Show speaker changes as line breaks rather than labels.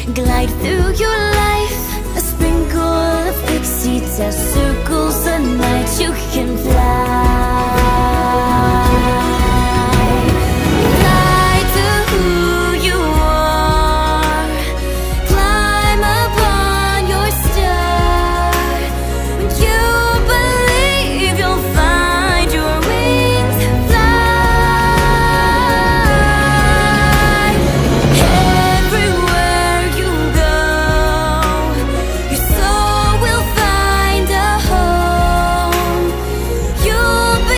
glide through your life. A sprinkle of pixie dust circles the night. You can fly.